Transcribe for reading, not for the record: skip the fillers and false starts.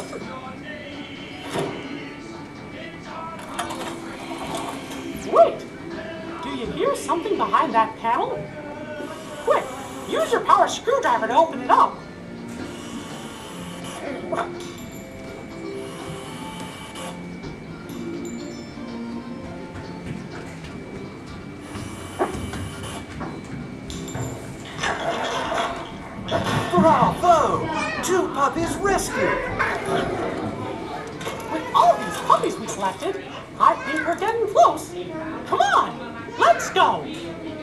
Wait! Do you hear something behind that panel? Quick! Use your power screwdriver to open it up! Bravo! 2 puppies rescued! With all these puppies we collected, I think we're getting close. Come on, let's go!